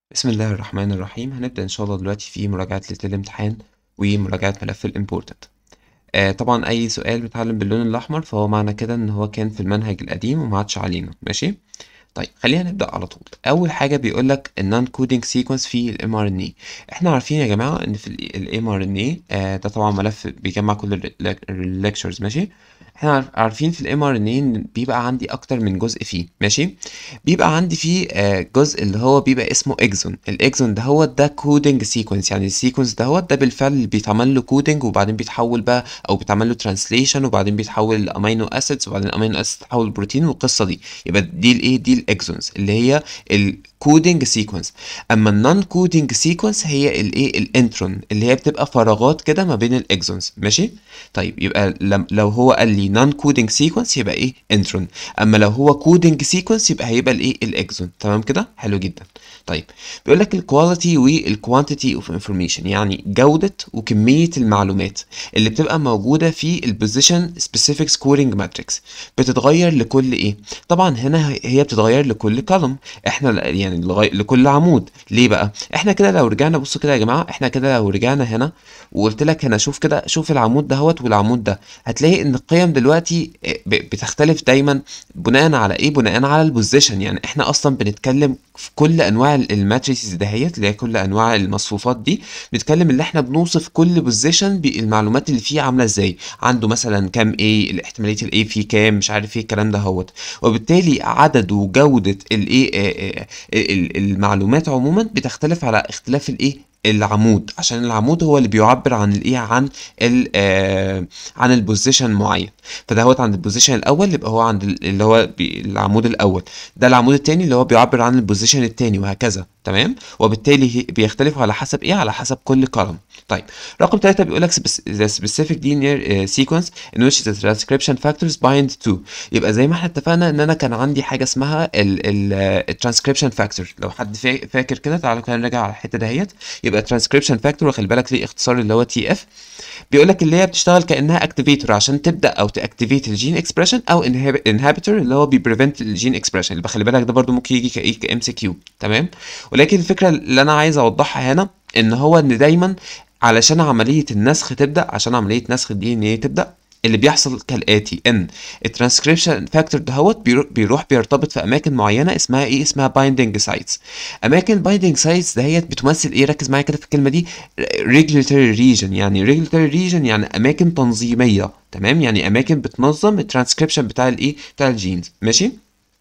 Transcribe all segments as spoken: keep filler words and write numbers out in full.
بسم الله الرحمن الرحيم. هنبدأ إن شاء الله دلوقتي في مراجعة ليلة الامتحان ومراجعة ملف الامبورتنت. آه طبعا أي سؤال بيتعلم باللون الأحمر فهو معنى كده إن هو كان في المنهج القديم وما عادش علينا. ماشي، طيب خلينا نبدأ على طول. أول حاجة بيقول لك النون كودينج سيكونس في ال إم آر إن إيه. إحنا عارفين يا جماعة إن في ال إم آر إن إيه آه ده طبعا ملف بيجمع كل الليكتشرز. ماشي، احنا عارف- عارفين في الام ار ان ايه ان بيبقى عندي اكتر من جزء فيه. ماشي، بيبقى عندي فيه آه، جزء اللي هو بيبقى اسمه اكزون. الاكزون ده هو ده كودنج سيكونس، يعني السيكونس ده هو ده بالفعل اللي بيتعمل له كودنج وبعدين بيتحول بقى او بيتعمل له ترانسليشن وبعدين بيتحول لامينو اسيدز وبعدين الامينو اسيدز تتحول لبروتين والقصه دي. يبقى دي الايه، دي الاكزونز اللي هي الكودنج سيكونس. اما النون كودنج سيكونس هي الايه، الانترون اللي هي بتبقى فراغات كده ما بين الاكزونز. ماشي، طيب يبقى لم لو هو قال لي نون كودنج سيكونس يبقى ايه، انترون. اما لو هو كودنج سيكونس يبقى هيبقى الايه، الاكزون. تمام كده، حلو جدا. طيب بيقول لك الكواليتي والكوانتيتي اوف انفورميشن، يعني جوده وكميه المعلومات اللي بتبقى موجوده في البوزيشن سبيسيفيك سكورينج ماتريكس بتتغير لكل ايه. طبعا هنا هي بتتغير لكل كولوم، احنا ل- يعني لغاية لكل عمود. ليه بقى؟ احنا كده لو رجعنا، بصوا كده يا جماعه، احنا كده لو رجعنا هنا وقلت لك هنا شوف كده، شوف العمود دهوت والعمود ده، هتلاقي ان القيم دلوقتي آه، ب- بتختلف دايما بناء على ايه، بناء على البوزيشن. يعني احنا اصلا بنتكلم في كل انواع الماتريسز دهيت اللي هي كل انواع المصفوفات دي، بنتكلم ان احنا بنوصف كل بوزيشن بالمعلومات اللي فيه عامله ازاي، عنده مثلا كام ايه، الاحتماليه الايه فيه كام، مش عارف ايه الكلام دهوت. وبالتالي عدد وجوده الايه آه، آه، ال- المعلومات عموما بتختلف على اختلاف الايه، العمود، عشان العمود هو اللي بيعبر عن الايه، عن ال آه عن البوزيشن معين. فده هو عند البوزيشن الاول يبقى هو عند ال- اللي هو بي- العمود الاول، ده العمود التاني اللي هو بيعبر عن البوزيشن التاني وهكذا. تمام، وبالتالي هي- بيختلفوا على حسب ايه، على حسب كل كولوم. طيب رقم ثلاثة بيقول لك spec- the specific linear uh, sequence in which the transcription factors bind to. يبقى زي ما احنا اتفقنا ان انا كان عندي حاجه اسمها الترانسكريبشن فاكتور. لو حد فا- فاكر كده تعالوا كده نراجع على الحته دهيت. يبقى ترانسكريبشن فاكتور، وخلي بالك ليه اختصار اللي هو تي اف. بيقول لك اللي هي بتشتغل كانها اكتيفيتور عشان تبدا او تاكتيفيت الجين اكسبريشن، او انهبيتور اللي هو بيبريفنت الجين اكسبريشن. اللي خلي بالك ده برضو ممكن يجي كايه، كام سي كيو. تمام، ولكن الفكره اللي انا عايز اوضحها هنا ان هو ان دايما علشان عمليه النسخ تبدا، عشان عمليه نسخ الدي ان ايه تبدا، اللي بيحصل كالاتي ان الترانسكريبشن فاكتور دهوت بيرو- بيروح بيرتبط في اماكن معينه اسمها ايه، اسمها بايندنج سايتس. اماكن البايندنج سايتس دهيت بتمثل ايه، ركز معايا كده في الكلمه دي، regulatory region. يعني regulatory region يعني اماكن تنظيميه. تمام، يعني اماكن بتنظم الترانسكريبشن بتاع الايه، بتاع الجينز. ماشي،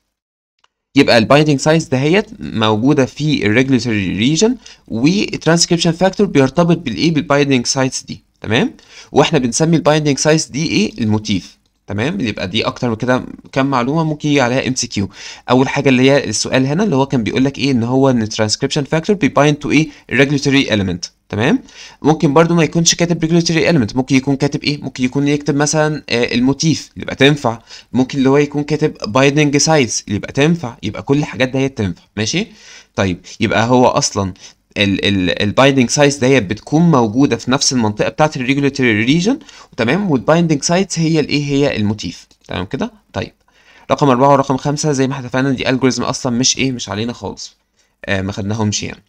يبقى البايندنج سايتس دهيت موجوده في الريجوليتوري ريجن، والترانسكريبشن فاكتور بيرتبط بالايه، بالبايندنج سايتس دي. تمام، واحنا بنسمي البايندنج سايتس دي ايه، الموتيف. تمام، يبقى دي اكتر من كده كام معلومه ممكن يجي عليها ام سي كيو. اول حاجه اللي هي السؤال هنا اللي هو كان بيقول لك ايه، ان هو ان الترانسكريبشن فاكتور بيبايند تو ايه، الريجوليتوري اليمنت. تمام، ممكن برضو ما يكونش كاتب ريجوليتوري اليمنت، ممكن يكون كاتب ايه، ممكن يكون يكتب مثلا آه، الموتيف، يبقى تنفع. ممكن اللي هو يكون كاتب بايندنج سايتس، يبقى تنفع. يبقى كل الحاجات ديت تنفع. ماشي، طيب يبقى هو اصلا البايندنج سايتس ديت بتكون موجوده في نفس المنطقه بتاعت الريجوليتوري ريجن. تمام، والبايندنج سايتس هي الايه، هي الموتيف. تمام كده. طيب رقم أربعة ورقم خمسة زي ما احنا اتفقنا دي الجوريزم اصلا مش ايه، مش علينا خالص. آه ما خدناهمش يعني.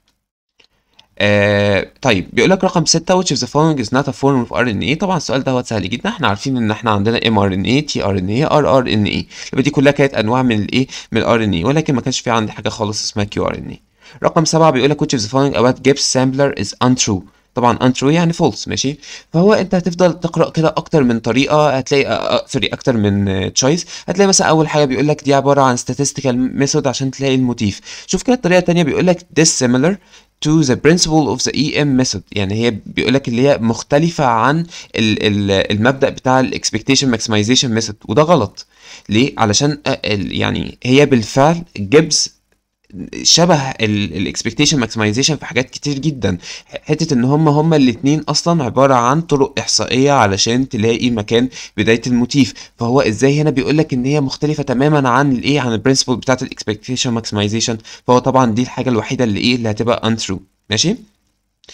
آه طيب بيقول لك رقم ستة which of the following is not a form of ار ان ايه. طبعا السؤال ده هو سهل جدا، احنا عارفين ان احنا عندنا ام ار ان ايه، تي ار ان ايه، ار ار ان ايه. يبقى دي كلها كانت انواع من الايه، من الار ان ايه، ولكن ما كانش في عندي حاجه خالص اسمها كيو ار ان ايه. رقم سبعة بيقول لك which of the following about Gibbs sampler is untrue. طبعا untrue يعني false. ماشي، فهو انت هتفضل تقرا كده اكتر من طريقه، هتلاقي آه آه سوري اكتر من تشويس. هتلاقي مثلا اول حاجه بيقول لك دي عباره عن statistical method عشان تلاقي الموتيف. شوف كده الطريقه الثانيه بيقول لك dissimilar to the principle of the اي ام method. يعني هي بيقول لك اللي هي مختلفة عن ال ال المبدأ بتاع ال expectation maximization method، وده غلط. ليه؟ علشان آه، ال- يعني هي بالفعل جيبز شبه الاكسبكتيشن ماكسمايزيشن في حاجات كتير جدا. حته ان هما هما الاتنين اصلا عباره عن طرق احصائيه علشان تلاقي مكان بدايه الموتيف. فهو ازاي هنا بيقول لك ان هي مختلفه تماما عن الايه، عن البرنسبل بتاعت الاكسبكتيشن ماكسمايزيشن. فهو طبعا دي الحاجه الوحيده اللي ايه، اللي هتبقى untrue. ماشي،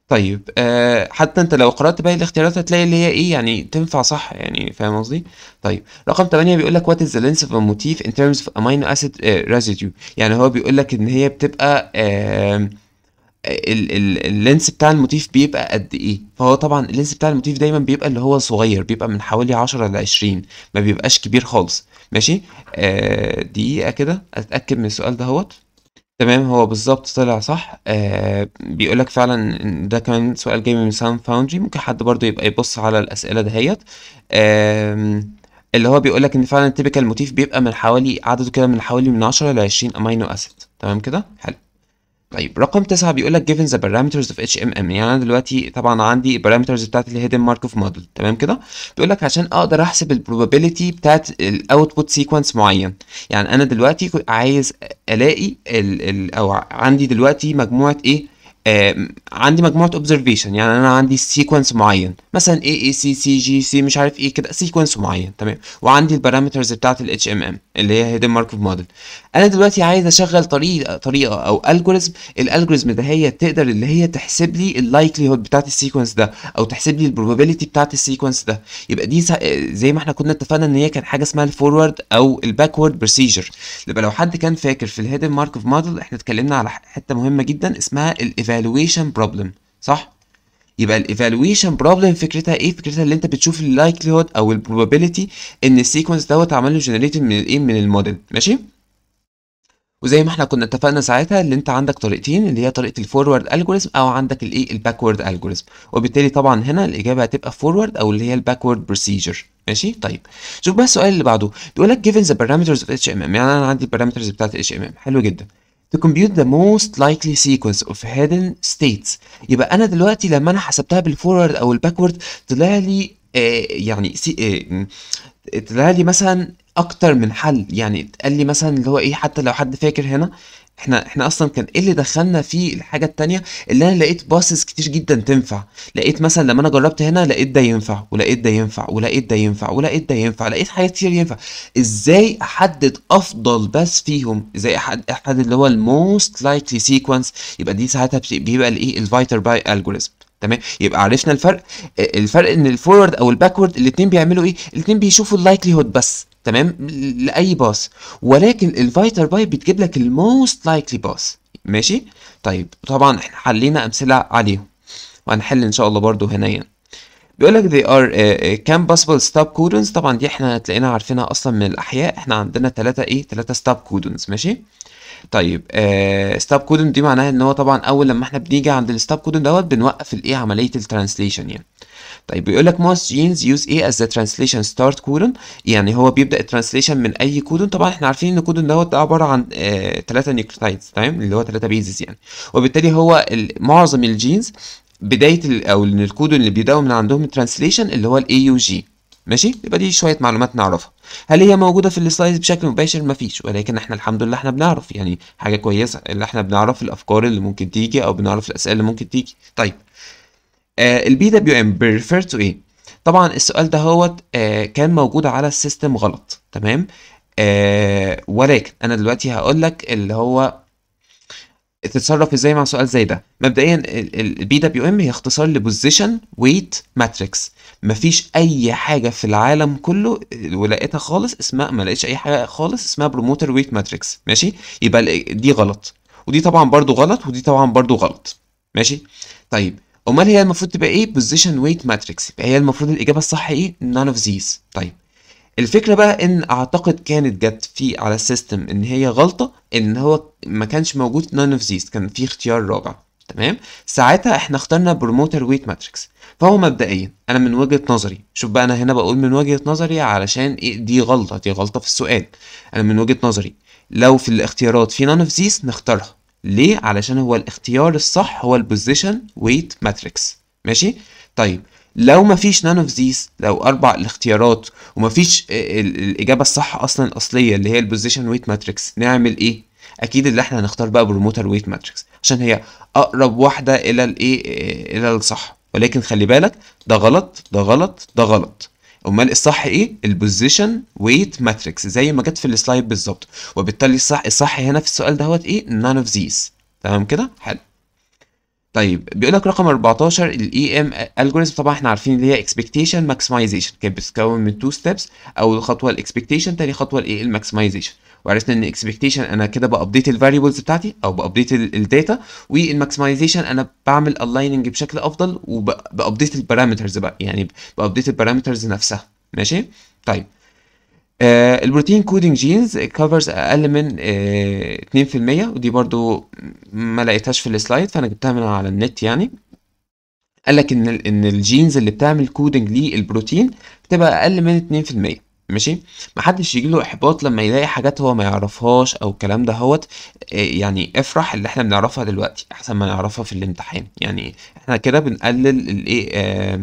طيب آه حتى انت لو قرأت باقي الاختيارات هتلاقي اللي هي ايه يعني تنفع صح، يعني فاهم قصدي؟ طيب رقم تمانية بيقول لك what is the length of a motif in terms of amino acid uh, residue. يعني هو بيقول لك ان هي بتبقى آه ال ال اللينس بتاع الموتيف بيبقى قد ايه. فهو طبعا اللينس بتاع الموتيف دايما بيبقى اللي هو صغير، بيبقى من حوالي عشرة ل عشرين، ما بيبقاش كبير خالص. ماشي. آه دقيقة كده اتأكد من السؤال ده هوت. تمام، هو بالظبط طلع صح. آه بيقولك فعلا إن ده كمان سؤال جاي من ساوند فاوندري، ممكن حد برضو يبقى يبص على الأسئلة دهيت. آم، اللي هو بيقولك إن فعلا التيبيكال موتيف بيبقى من حوالي عدده كده من حوالي من عشرة ل عشرين أمينو أسيد. تمام كده حلو. طيب رقم تسعة بيقول لك given the parameters of اتش ام ام. يعني انا دلوقتي طبعا عندي parameters بتاعت الهيدن ماركوف موديل. تمام كده. بيقول لك عشان اقدر احسب البروبابيلتي بتاعت الاوتبوت سيكونس معين. يعني انا دلوقتي كنت عايز الاقي ال ال او عندي دلوقتي مجموعه ايه. آم، عندي مجموعه observation. يعني انا عندي سيكونس معين مثلا A A C C G C مش عارف ايه كده سيكونس معين. تمام. وعندي البارامترز بتاعت ال اتش ام ام اللي هي هيدن ماركوف موديل. انا دلوقتي عايز اشغل طريقه طريقه او الجوريزم. الالجوريزم ده هي تقدر اللي هي تحسب لي اللايكليهود بتاعت السيكونس ده او تحسب لي البروبابيلتي بتاعت السيكونس ده. يبقى دي سا- زي ما احنا كنا اتفقنا ان هي كان حاجه اسمها الفورورد او الباكورد بروسيجر. يبقى لو حد كان فاكر في الهيدن ماركوف موديل احنا اتكلمنا على ح- حته مهمه جدا اسمها الايفالويشن بروبلم. صح. يبقى الايفالويشن بروبلم فكرتها ايه؟ فكرتها اللي انت بتشوف اللايكليهود او البروبابيلتي ان السيكونس دوت عمل له جنريتد من الايه من الموديل. ماشي. وزي ما احنا كنا اتفقنا ساعتها اللي انت عندك طريقتين اللي هي طريقه الفورورد الجوريزم او عندك الايه الباكورد الجوريزم. وبالتالي طبعا هنا الاجابه هتبقى فورورد او اللي هي الباكورد بروسيجر. ماشي. طيب شوف بقى السؤال اللي بعده. بيقول لك given the parameters of اتش ام ام. يعني انا عندي البارامترز بتاعت اتش ام ام. حلو جدا. to compute the most likely sequence of hidden states. يبقى انا دلوقتي لما انا حسبتها بالفورورد او الباكورد طلع لي آه يعني سي آه طلع لي مثلا اكتر من حل. يعني اتقال لي مثلا اللي هو ايه حتى لو حد فاكر هنا احنا احنا اصلا كان ايه اللي دخلنا في الحاجه التانيه اللي انا لقيت باسز كتير جدا تنفع. لقيت مثلا لما انا جربت هنا لقيت ده ينفع ولقيت ده ينفع ولقيت ده ينفع ولقيت ده ينفع لقيت حاجات كتير ينفع. ازاي احدد افضل بس فيهم؟ ازاي احدد احدد اللي هو الموست لايكلي سيكونس؟ يبقى دي ساعتها بت- بيبقى الايه الفايتر باي الجوريزم. تمام. يبقى عرفنا الفرق. الفرق ان الفورورد او الباكورد الاثنين بيعملوا ايه؟ الاثنين بيشوفوا اللايكليهود بس. تمام. لاي باس. ولكن الفايتر باي بتجيب لك الموست لايكلي باس. ماشي. طيب طبعا احنا حلينا امثله عليهم وهنحل ان شاء الله برضو هنا يعني. بيقول لك they are uh, uh, can possible stop codons. طبعا دي احنا هتلاقينا عارفينها اصلا من الاحياء. احنا عندنا ثلاثه ايه ثلاثه stop codons. ماشي. طيب آه ستوب كودون دي معناها ان هو طبعا اول لما احنا بنيجي عند الستوب كودون دوت بنوقف الايه عمليه الترانسليشن يعني. طيب بيقول لك most genes use A as the translation start codon. يعني هو بيبدأ الترانسليشن من أي كودون. طبعا احنا عارفين إن الكودون دوت ده عبارة عن ثلاثة نيوكليوتايدز. تمام. اللي هو ثلاثة بيزز يعني. وبالتالي هو ال- معظم الجينز بداية ال أو إن الكودون اللي بيبدأوا من عندهم الترانسليشن اللي هو ال إيه يو جي. ماشي. يبقى دي شوية معلومات نعرفها. هل هي موجودة في السلايدز بشكل مباشر؟ مفيش. ولكن احنا الحمد لله احنا بنعرف يعني حاجة كويسة اللي احنا بنعرف الأفكار اللي ممكن تيجي أو بنعرف الأسئلة اللي ممكن تيجي. طيب آه البي دبليو ام بيرفير تو ايه؟ طبعا السؤال ده هوت آه كان موجود على السيستم غلط. تمام. آه ولكن انا دلوقتي هقول لك اللي هو تتصرف ازاي مع سؤال زي ده. مبدئيا البي دبليو ام هي اختصار لبوزيشن ويت ماتريكس. مفيش اي حاجه في العالم كله ولقيتها خالص اسمها ما لقيتش اي حاجه خالص اسمها بروموتر ويت ماتريكس. ماشي. يبقى ال- دي غلط. ودي طبعا برضو غلط ودي طبعا برضو غلط. ماشي. طيب امال هي المفروض تبقى ايه؟ بوزيشن ويت ماتريكس. يبقى هي المفروض الاجابه الصح ايه؟ none of these. طيب الفكرة بقى ان اعتقد كانت جت في على السيستم ان هي غلطة ان هو ما كانش موجود none of these. كان في اختيار رابع. تمام. ساعتها احنا اخترنا بروموتر ويت ماتريكس. فهو مبدئيا انا من وجهة نظري شوف بقى انا هنا بقول من وجهة نظري علشان إيه دي غلطة دي غلطة في السؤال. انا من وجهة نظري لو في الاختيارات في none of these نختارها. ليه؟ علشان هو الاختيار الصح هو البوزيشن ويت ماتريكس. ماشي. طيب لو مفيش none of these لو اربع الاختيارات ومفيش ال- الاجابه الصح اصلا الاصليه اللي هي البوزيشن ويت ماتريكس نعمل ايه؟ اكيد اللي احنا هنختار بقى بروموتر ويت ماتريكس عشان هي اقرب واحده الى الايه الى الصح. ولكن خلي بالك ده غلط ده غلط ده غلط. امال الصح ايه؟ البوزيشن ويت ماتريكس زي ما جت في السلايد بالظبط. وبالتالي الصح الصح هنا في السؤال دهوت ايه؟ none of these. تمام كده حلو. طيب بيقول لك رقم أربعتاشر الاي ام الجوريزم، طبعا احنا عارفين اللي هي اكسبكتيشن ماكسمايزيشن، كانت بتتكون من تو ستيبس. اول خطوه الاكسبكتيشن، تاني خطوه الايه الماكسمايزيشن. وعرفنا ان اكسبكتيشن انا كده بابديت الفاريبلز بتاعتي او بابديت الداتا، والماكسمايزيشن انا بعمل الايننج بشكل افضل وبابديت البارامترز بقى، يعني بابديت البارامترز نفسها. ماشي. طيب آه البروتين كودينج جينز كفرز اقل من آه اتنين في المية، ودي برضو ما لقيتهاش في السلايد فانا جبتها من على النت يعني. قال لك ان ال ان الجينز اللي بتعمل كودنج للبروتين بتبقى اقل من اتنين في المية. ماشي. محدش يجي له احباط لما يلاقي حاجات هو ما يعرفهاش او الكلام ده هوت. آه، يعني افرح اللي احنا بنعرفها دلوقتي احسن ما نعرفها في الامتحان، يعني احنا كده بنقلل الايه آه،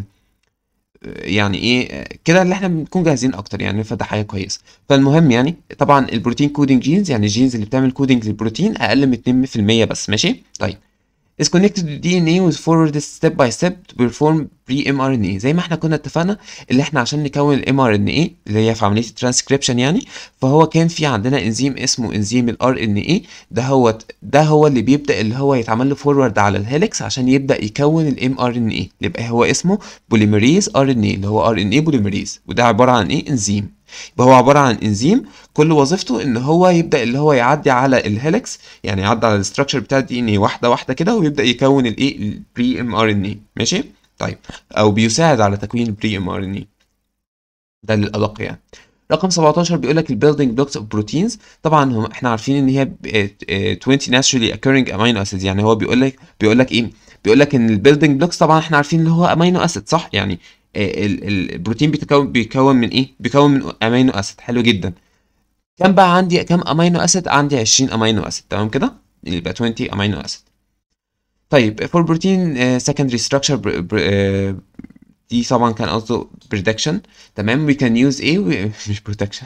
يعني ايه آه، كده اللي احنا بنكون جاهزين اكتر يعني، فده حاجه كويسه. فالمهم يعني طبعا البروتين كودنج جينز يعني الجينز اللي بتعمل كودنج للبروتين اقل من اتنين في المية بس. ماشي. طيب is connected to دي إن إيه with forward step by step to perform pre-mRNA، زي ما احنا كنا اتفقنا اللي احنا عشان نكون ال إم آر إن إيه اللي هي في عملية الترانسكريبشن يعني، فهو كان في عندنا انزيم اسمه انزيم ال آر إن إيه، ده هو ده هو اللي بيبدأ اللي هو يتعمل له فورورد على الهيليكس عشان يبدأ يكون ال إم آر إن إيه، يبقى هو اسمه بوليميريز آر إن إيه اللي هو آر إن إيه بوليميريز، وده عبارة عن ايه انزيم. يبقى هو عبارة عن انزيم كل وظيفته ان هو يبدأ اللي هو يعدي على الهيليكس، يعني يعدي على الاستراكشر بتاع الدي ان ايه واحده واحده كده ويبدا يكون الايه البري ام ار ان اي. ماشي. طيب او بيساعد على تكوين البري ام ار ان اي، ده للادق يعني. رقم سبعتاشر بيقول لك البيلدينج بلوكس اوف بروتينز، طبعا هم احنا عارفين ان هي ب- آه، عشرين naturally occurring amino acids، يعني هو بيقول لك بيقول لك ايه بيقول لك ان البيلدينج بلوكس طبعا احنا عارفين اللي هو امينو اسيد صح يعني. آه، ال- ال- البروتين بيتكون بيكون من ايه بيكون من امينو اسيد. حلو جدا. كام بقى عندي كام امينو اسيد؟ عندي عشرين امينو اسيد تمام كده، يبقى عشرين امينو اسيد. طيب for protein uh, secondary structure بر... بر... uh, دي طبعا كان قصده prediction. تمام. we can use ايه و... مش protection.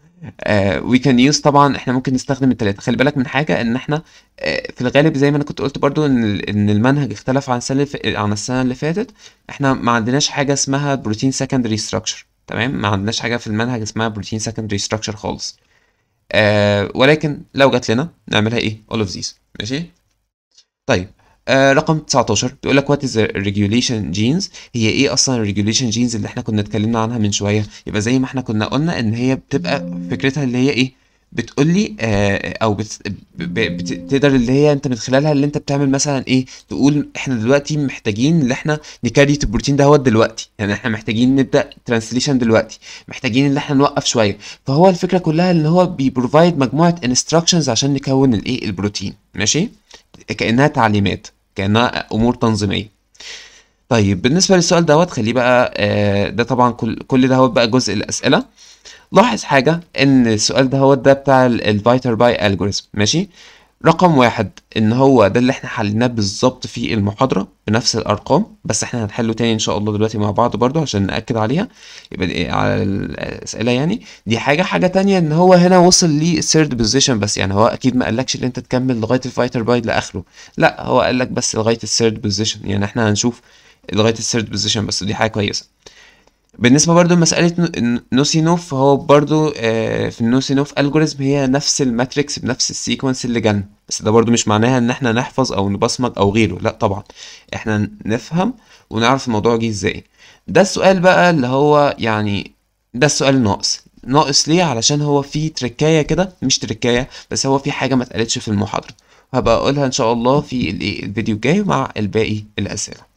uh, we can use طبعا احنا ممكن نستخدم التلاتة. خلي بالك من حاجة ان احنا uh, في الغالب زي ما انا كنت قلت برضو ان ال- ان المنهج اختلف عن السنة اللي ف... عن السنة اللي فاتت. احنا ما عندناش حاجة اسمها بروتين secondary structure. تمام. ما عندناش حاجة في المنهج اسمها بروتين secondary structure خالص. آه ولكن لو جات لنا نعملها ايه all of these. ماشي. طيب آه رقم تسعتاشر بيقول لك وات از ريجوليشن جينز، هي ايه اصلا الريجوليشن جينز اللي احنا كنا اتكلمنا عنها من شويه؟ يبقى زي ما احنا كنا قلنا ان هي بتبقى فكرتها اللي هي ايه بتقول لي آه او بت... ب- بت... تقدر اللي هي انت من خلالها اللي انت بتعمل مثلا ايه تقول احنا دلوقتي محتاجين اللي احنا نكريت البروتين ده هو دلوقتي، يعني احنا محتاجين نبدا ترانسليشن دلوقتي، محتاجين اللي احنا نوقف شويه. فهو الفكره كلها ان هو بيبروفايد مجموعه انستراكشنز عشان نكون الايه البروتين. ماشي. كأنها تعليمات، كأنها أمور تنظيمية. طيب بالنسبة للسؤال دوت خليه بقى آه ده طبعا كل كل ده هو بقى جزء الأسئلة. لاحظ حاجة إن السؤال ده هو ده بتاع الفايتر باي الجوريزم. ماشي. رقم واحد ان هو ده اللي احنا حليناه بالظبط في المحاضرة بنفس الارقام، بس احنا هنحله تاني ان شاء الله دلوقتي مع بعض برضو عشان نأكد عليها. يبقى دي على الاسئلة يعني. دي حاجة حاجة تانية ان هو هنا وصل للثيرد بوزيشن بس، يعني هو اكيد ما قالكش ان انت تكمل لغاية الفايتر باي لاخره، لا هو قالك بس لغاية الثيرد بوزيشن، يعني احنا هنشوف لغاية الثيرد بوزيشن بس، ودي حاجة كويسة. بالنسبة برضو لمسألة نو- نوسينوف، فهو برضو آه، في النوسينوف الجوريزم هي نفس الماتريكس بنفس السيكونس اللي جالنا، بس ده برضو مش معناها ان احنا نحفظ او نبصمج او غيره، لا طبعا احنا نفهم ونعرف الموضوع جه ازاي. ده السؤال بقى اللي هو يعني ده السؤال الناقص. ناقص ليه؟ علشان هو فيه تركاية كده، مش تركاية بس هو فيه حاجة ما اتقالتش في المحاضرة، هبقى اقولها ان شاء الله في الايه الفيديو الجاي مع الباقي الاسئلة.